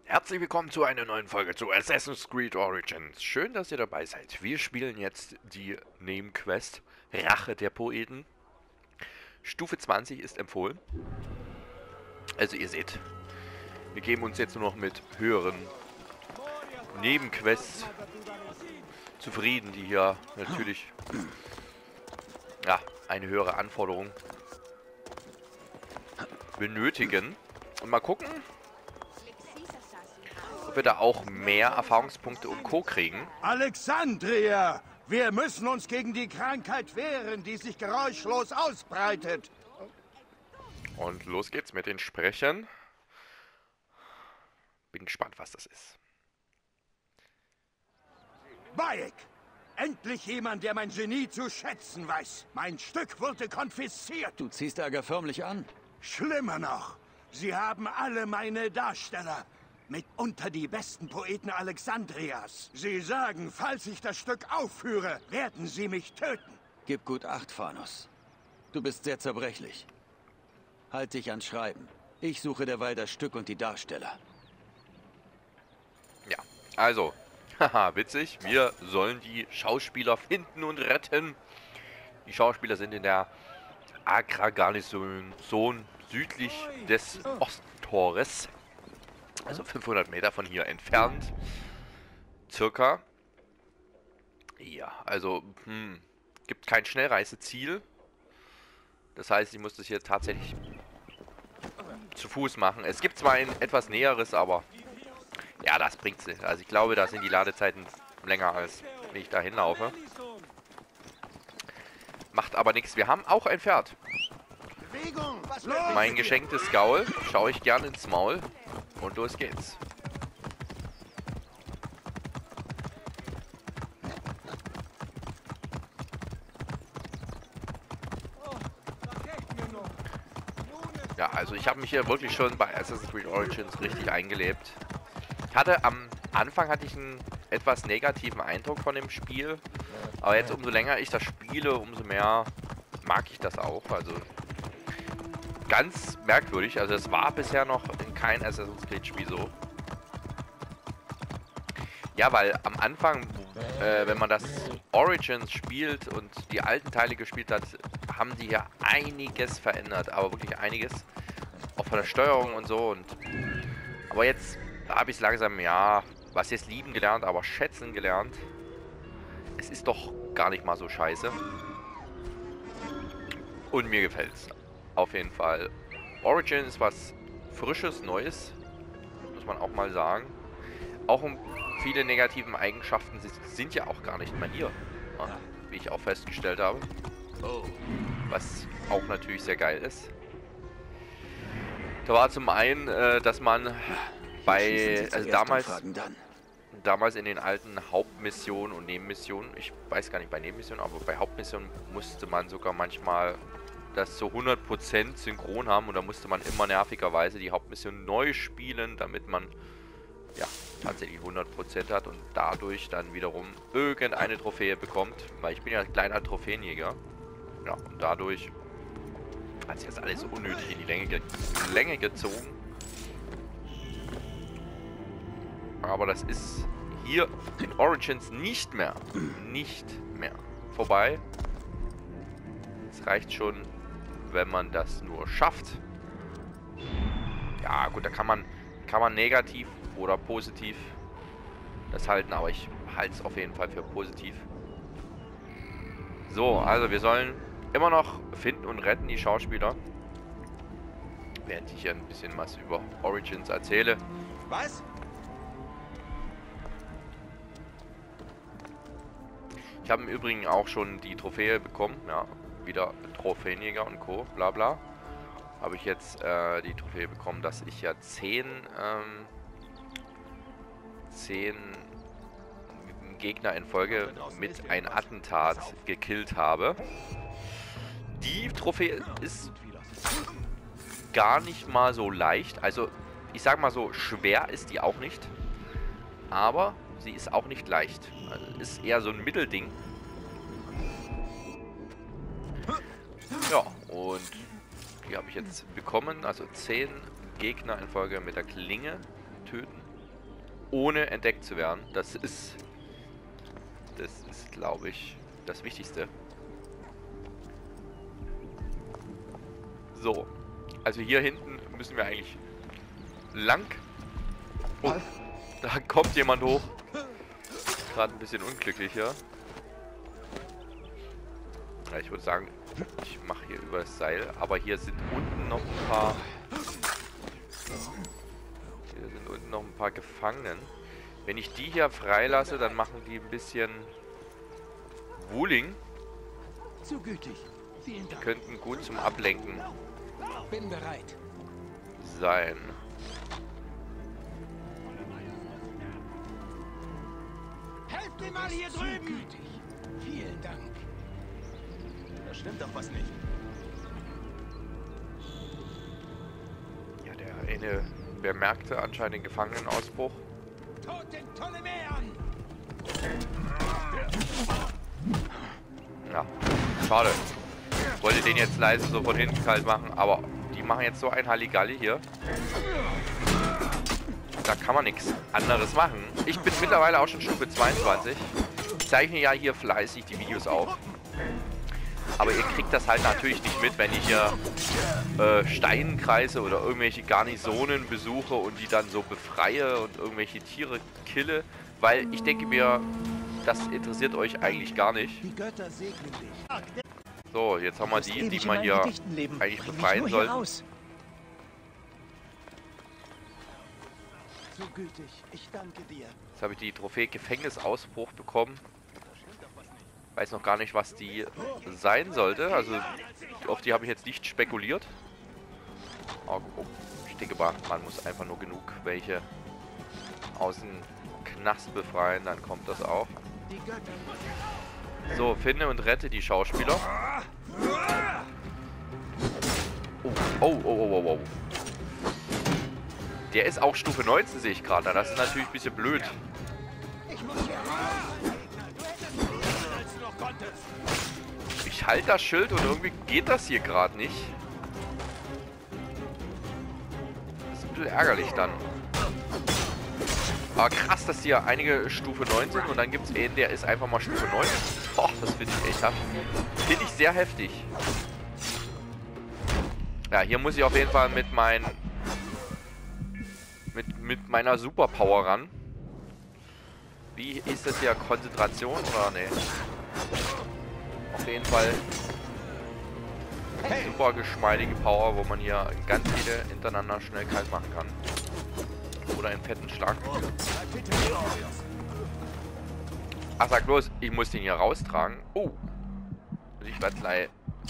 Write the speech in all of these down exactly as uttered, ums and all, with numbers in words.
Herzlich willkommen zu einer neuen Folge zu Assassin's Creed Origins. Schön, dass ihr dabei seid. Wir spielen jetzt die Nebenquest Rache der Poeten. Stufe zwanzig ist empfohlen. Also ihr seht, wir geben uns jetzt nur noch mit höheren Nebenquests zufrieden, die hier natürlich ja, eine höhere Anforderung benötigen. Und mal gucken, ob wir da auch mehr Erfahrungspunkte und Co. kriegen. Alexandria! Wir müssen uns gegen die Krankheit wehren, die sich geräuschlos ausbreitet. Und los geht's mit den Sprechern. Bin gespannt, was das ist. Bayek! Endlich jemand, der mein Genie zu schätzen weiß. Mein Stück wurde konfisziert. Du ziehst Ärger förmlich an. Schlimmer noch. Sie haben alle meine Darsteller. Mitunter die besten Poeten Alexandrias. Sie sagen, falls ich das Stück aufführe, werden sie mich töten. Gib gut Acht, Phanos. Du bist sehr zerbrechlich. Halt dich ans Schreiben. Ich suche derweil das Stück und die Darsteller. Ja, also, haha, witzig. Wir sollen die Schauspieler finden und retten. Die Schauspieler sind in der Agra-Garnison südlich des Osttores. Also fünfhundert Meter von hier entfernt. Circa. Ja, also, hm, gibt kein Schnellreiseziel. Das heißt, ich muss das hier tatsächlich zu Fuß machen. Es gibt zwar ein etwas näheres, aber ja, das bringt's nicht. Also ich glaube, da sind die Ladezeiten länger, als wenn ich da hinlaufe. Macht aber nichts. Wir haben auch ein Pferd. Bewegung! Was Mein geschenktes Gaul. Schaue ich gern ins Maul. Und los geht's. Ja, also ich habe mich hier wirklich schon bei Assassin's Creed Origins richtig eingelebt. Ich hatte am Anfang hatte ich einen etwas negativen Eindruck von dem Spiel. Aber jetzt umso länger ich das spiele, umso mehr mag ich das auch. Also ganz merkwürdig. Also es war bisher noch in kein Assassin's Creed Spiel so. Ja, weil am Anfang, äh, wenn man das Origins spielt und die alten Teile gespielt hat, haben die ja einiges verändert. Aber wirklich einiges. Auch von der Steuerung und so. Und aber jetzt habe ich es langsam, ja, was jetzt lieben gelernt, aber schätzen gelernt. Es ist doch gar nicht mal so scheiße. Und mir gefällt's. Auf jeden Fall. Origin ist was Frisches, Neues. Muss man auch mal sagen. Auch um viele negativen Eigenschaften sind ja auch gar nicht mehr hier. Ja, wie ich auch festgestellt habe. Was auch natürlich sehr geil ist. Da war zum einen, äh, dass man bei, also damals, damals in den alten Hauptmissionen und Nebenmissionen, ich weiß gar nicht bei Nebenmissionen, aber bei Hauptmissionen musste man sogar manchmal das so hundert Prozent synchron haben und da musste man immer nervigerweise die Hauptmission neu spielen, damit man ja tatsächlich hundert Prozent hat und dadurch dann wiederum irgendeine Trophäe bekommt, weil ich bin ja ein kleiner Trophäenjäger. Ja, und dadurch hat sich das alles so unnötig in die Länge, ge Länge gezogen. Aber das ist hier in Origins nicht mehr, nicht mehr vorbei. Es reicht schon, wenn man das nur schafft. Ja gut, da kann man, kann man negativ oder positiv das halten, aber ich halte es auf jeden Fall für positiv. So, also wir sollen immer noch finden und retten die Schauspieler. Während ich hier ein bisschen was über Origins erzähle. Was? Ich habe im Übrigen auch schon die Trophäe bekommen, ja, wieder Trophäenjäger und Co. bla bla. Habe ich jetzt äh, die Trophäe bekommen, dass ich ja zehn, ähm, zehn Gegner in Folge mit einem Attentat gekillt habe. Die Trophäe ist gar nicht mal so leicht, also ich sag mal so, schwer ist die auch nicht, aber sie ist auch nicht leicht. Also ist eher so ein Mittelding. Ja, und die habe ich jetzt bekommen. Also zehn Gegner in Folge mit der Klinge töten. ohne entdeckt zu werden. Das ist, das ist, glaube ich, das Wichtigste. So, also hier hinten müssen wir eigentlich lang. Oh, da kommt jemand hoch. Gerade ein bisschen unglücklicher. Ja, ich würde sagen, ich mache hier über das Seil, aber hier sind unten noch ein paar. Hier sind unten noch ein paar Gefangenen. Wenn ich die hier freilasse, dann machen die ein bisschen Wuling. Zu gütig. Vielen Die Dank. könnten gut zum Ablenken Bin bereit. sein. Helft mir mal hier drüben. Vielen Dank. Da stimmt doch was nicht. Ja, der eine bemerkte anscheinend den Gefangenenausbruch. Tod den Ptolemäern! Ja, schade. Ich wollte den jetzt leise so von hinten kalt machen, aber die machen jetzt so ein Halligalli hier. Da kann man nichts anderes machen. Ich bin mittlerweile auch schon Stufe zweiundzwanzig. Ich zeichne ja hier fleißig die Videos auf. Aber ihr kriegt das halt natürlich nicht mit, wenn ich hier äh, Steinkreise oder irgendwelche Garnisonen besuche und die dann so befreie und irgendwelche Tiere kille. Weil ich denke mir, das interessiert euch eigentlich nicht. Die Götter segnen dich. So, jetzt haben wir die, die man hier eigentlich befreien soll. Zu gütig. Ich danke dir. Jetzt habe ich die Trophäe Gefängnisausbruch bekommen. Weiß noch gar nicht, was die sein sollte. Also auf die habe ich jetzt nicht spekuliert. Oh, oh, ich denke mal, man muss einfach nur genug welche aus dem Knast befreien, dann kommt das auch. So, finde und rette die Schauspieler. Oh, oh, oh, oh, oh, oh. Der ist auch Stufe neunzehn, sehe ich gerade. Das ist natürlich ein bisschen blöd. Ich halte das Schild und irgendwie geht das hier gerade nicht. Das ist ein bisschen ärgerlich dann. Aber krass, dass hier einige Stufe neun sind und dann gibt es einen, der ist einfach mal Stufe neun. Boah, das finde ich echt heftig. Finde ich sehr heftig. Ja, hier muss ich auf jeden Fall mit meinen mit, mit meiner Superpower ran. Wie ist das hier? Konzentration oder ne? Auf jeden Fall super geschmeidige Power, wo man hier ganz viele hintereinander schnell kalt machen kann. Oder einen fetten Schlag. Ach, sag bloß, ich muss den hier raustragen. Oh. Ich werde gleich.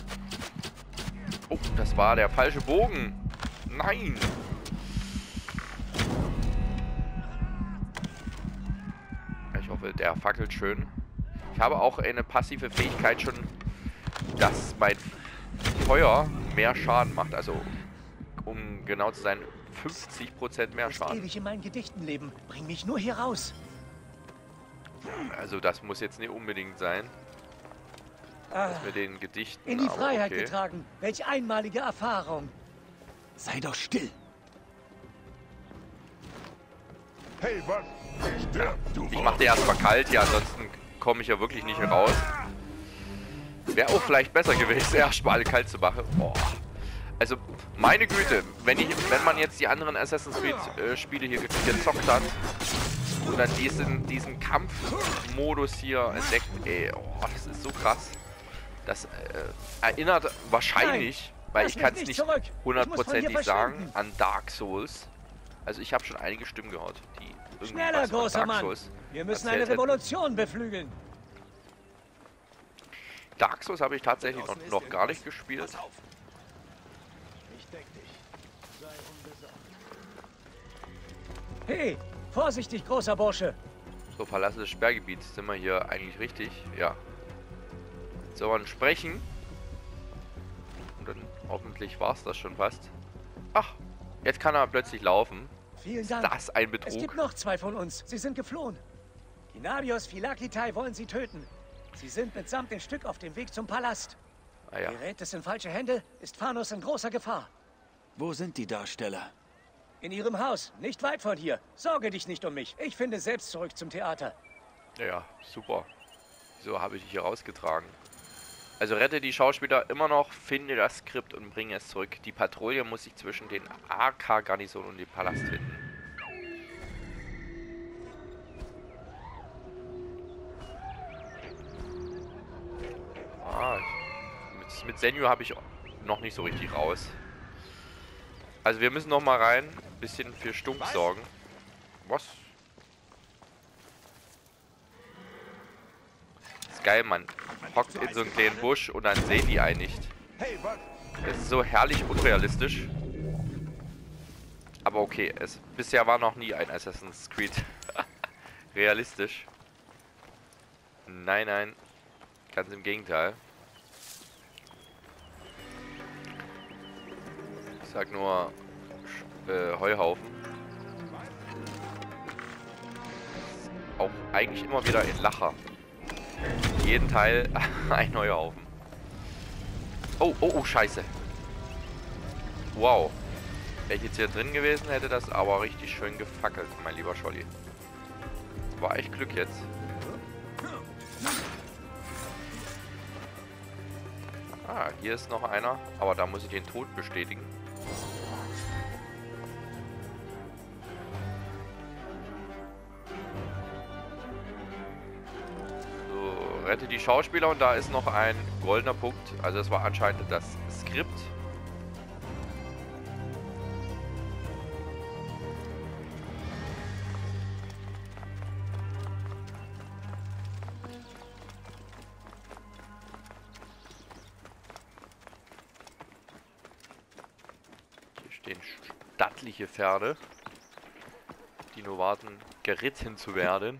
Oh, das war der falsche Bogen. Nein. Ich hoffe, der fackelt schön. Ich habe auch eine passive Fähigkeit schon, dass mein Feuer mehr Schaden macht. Also, um genau zu sein, fünfzig Prozent mehr Schaden. Ewig in meinen Gedichten leben. Bring mich nur hier raus. Also das muss jetzt nicht unbedingt sein. Ah, Das mit den Gedichten. in die aber Freiheit okay. getragen. Welch einmalige Erfahrung. Sei doch still. Hey, was? Stirb, du Ich mache den erstmal kalt, ja, ansonsten komme ich ja wirklich nicht raus. Wäre auch vielleicht besser gewesen, erstmal kalt zu machen. Boah. Also, meine Güte, wenn ich, wenn man jetzt die anderen Assassin's Creed äh, Spiele hier ge gezockt hat und dann diesen, diesen Kampfmodus hier entdeckt, ey, oh, das ist so krass. Das äh, erinnert wahrscheinlich, Nein, weil lass ich mich kann es nicht nicht zurück. Ich muss von hundertprozentig hier sagen, verschwinden. an Dark Souls. Also ich habe schon einige Stimmen gehört, die irgendwie Schneller, was von großer Dark Mann. Souls Wir müssen erzählt eine hätten. Revolution beflügeln. Dark Souls habe ich tatsächlich noch, noch gar nicht gespielt. Ich deck dich. Sei unbesorgt. Hey, vorsichtig, großer Bursche. So, Verlasse des Sperrgebiets. Sind wir hier eigentlich richtig? Ja. So, dann sprechen. Und dann hoffentlich war es das schon fast. Ach, jetzt kann er plötzlich laufen. Vielen Dank. Das ist ein Es gibt Betrug. noch zwei von uns. Sie sind geflohen. Kinarios Philakitai wollen sie töten. Sie sind mitsamt dem Stück auf dem Weg zum Palast. Ah ja. Gerät es in falsche Hände, ist Phanos in großer Gefahr. Wo sind die Darsteller? In ihrem Haus, nicht weit von hier. Sorge dich nicht um mich. Ich finde selbst zurück zum Theater. Ja, super. So habe ich dich hier rausgetragen. Also rette die Schauspieler immer noch, finde das Skript und bringe es zurück. Die Patrouille muss sich zwischen den A K-Garnison und dem Palast finden. Ah, mit, mit Senju habe ich noch nicht so richtig raus. Also wir müssen noch mal rein, ein bisschen für Stunk sorgen. Was? Das ist geil, man hockt in so einen kleinen Busch und dann sehen die einen nicht. Hey, was? Das ist so herrlich unrealistisch. Aber okay, es bisher war noch nie ein Assassin's Creed realistisch. Nein, nein. Ganz im Gegenteil. Ich sag nur äh, Heuhaufen. Auch eigentlich immer wieder in Lacher. Jeden Teil ein Heuhaufen. Oh, oh, oh, scheiße. Wow. Wäre ich jetzt hier drin gewesen, hätte das aber richtig schön gefackelt, mein lieber Scholli. War echt Glück jetzt. Ah, hier ist noch einer, aber da muss ich den Tod bestätigen. So, rette die Schauspieler und da ist noch ein goldener Punkt. Also das war anscheinend das Skript. Stehen stattliche Pferde, die nur warten, geritten zu werden.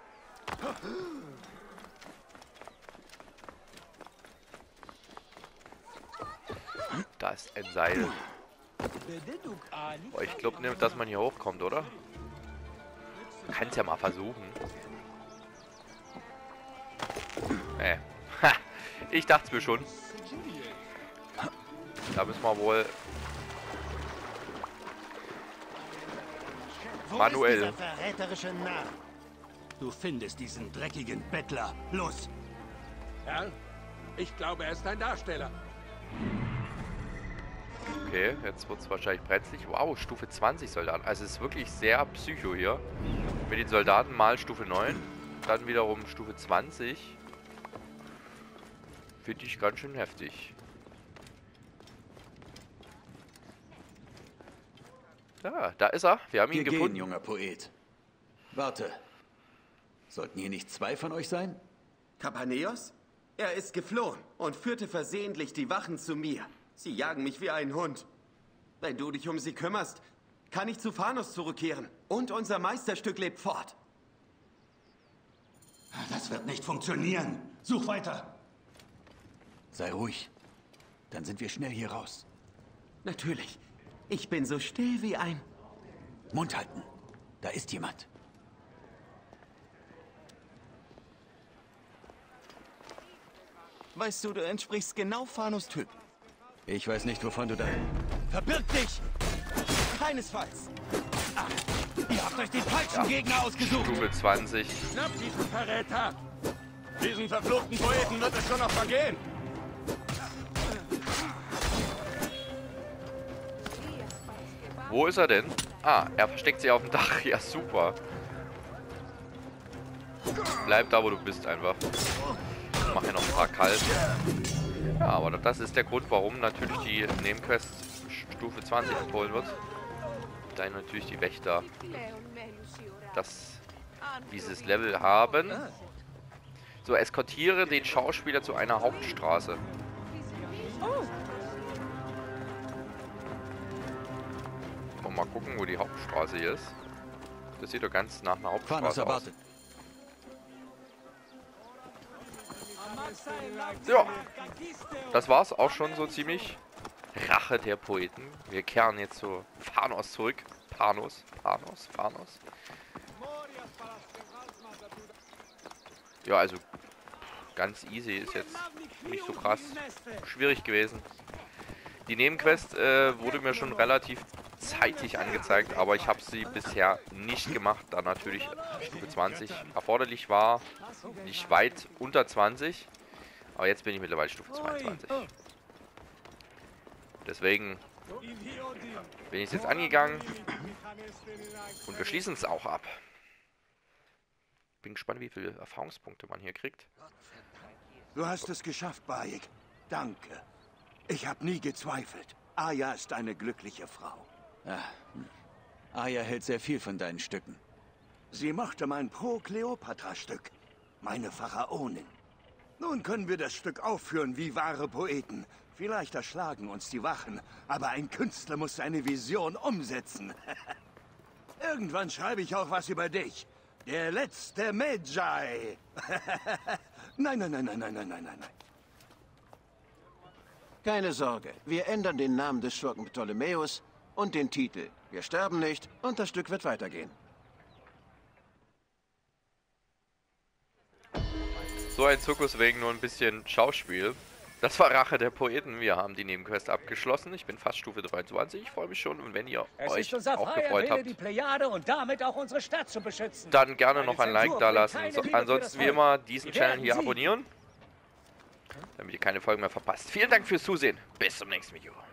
Da ist ein Seil. Oh, ich glaube nicht, dass man hier hochkommt, oder? Man kann es ja mal versuchen. Äh. Ha, ich dachte es mir schon. Da müssen wir wohl manuell. Wo ist dieser verräterische Narr? Du findest diesen dreckigen Bettler. Los! Herr, ich glaube, er ist ein Darsteller. Okay, jetzt wird es wahrscheinlich brenzlig. Wow, Stufe zwanzig Soldaten. Also es ist wirklich sehr psycho hier. Mit den Soldaten mal Stufe neun. Dann wiederum Stufe zwanzig. Finde ich ganz schön heftig. Ja, da ist er. Wir haben ihn Wir gefunden. gehen, junger Poet. Warte. Sollten hier nicht zwei von euch sein? Kapaneos? Er ist geflohen und führte versehentlich die Wachen zu mir. Sie jagen mich wie ein Hund. Wenn du dich um sie kümmerst, kann ich zu Phanos zurückkehren. Und unser Meisterstück lebt fort. Das wird nicht funktionieren. Such weiter. Sei ruhig. Dann sind wir schnell hier raus. Natürlich. Ich bin so still wie ein... Mund halten. Da ist jemand. Weißt du, du entsprichst genau Phanos Typ. Ich weiß nicht, wovon du da... Verbirg dich! Keinesfalls. Ach, ihr habt euch den falschen Gegner ausgesucht. Stufe zwanzig. Schnapp diesen Verräter! Diesen verfluchten Poeten wird es schon noch vergehen. Wo ist er denn? Ah, er versteckt sich auf dem Dach. Ja, super. Bleib da, wo du bist einfach. Ich mache hier noch ein paar kalt. Ja, aber das ist der Grund, warum natürlich die Nebenquest Stufe zwanzig empfohlen wird. Dann natürlich die Wächter das dieses Level haben. So, eskortiere den Schauspieler zu einer Hauptstraße. Mal gucken, wo die Hauptstraße hier ist. Das sieht doch ganz nach einer Phanos Hauptstraße aus. erwartet. Ja, das war's auch schon so ziemlich. Rache der Poeten. Wir kehren jetzt zu Phanos zurück. Panos, Panos, Phanos. Ja, also ganz easy, ist jetzt nicht so krass schwierig gewesen. Die Nebenquest äh, wurde mir schon relativ zeitig angezeigt, aber ich habe sie bisher nicht gemacht, da natürlich Stufe zwanzig erforderlich war. Nicht weit unter zwanzig, aber jetzt bin ich mittlerweile Stufe zweiundzwanzig. Deswegen bin ich es jetzt angegangen und wir schließen es auch ab. Bin gespannt, wie viele Erfahrungspunkte man hier kriegt. Du hast es geschafft, Bayek. Danke. Ich habe nie gezweifelt. Aya ist eine glückliche Frau. Ah, hm. Aya hält sehr viel von deinen Stücken. Sie mochte mein Pro-Kleopatra-Stück. Meine Pharaonin. Nun können wir das Stück aufführen wie wahre Poeten. Vielleicht erschlagen uns die Wachen, aber ein Künstler muss seine Vision umsetzen. Irgendwann schreibe ich auch was über dich. Der letzte Medjay. Nein, nein, nein, nein, nein, nein, nein, nein. Keine Sorge, wir ändern den Namen des Schurken Ptolemäus und den Titel. Wir sterben nicht und das Stück wird weitergehen. So ein Zirkus wegen nur ein bisschen Schauspiel. Das war Rache der Poeten. Wir haben die Nebenquest abgeschlossen. Ich bin fast Stufe dreiundzwanzig. Ich freue mich schon. Und wenn ihr Es euch ist unser auch freier gefreut Wille, habt, die Plejade und damit auch unsere Stadt zu beschützen. dann gerne Eine noch ein Like Zensur da bringt lassen. keine So, Liebe für ansonsten das wie Volk. immer diesen Wir Channel werden hier siegen. abonnieren, damit ihr keine Folgen mehr verpasst. Vielen Dank fürs Zusehen. Bis zum nächsten Video.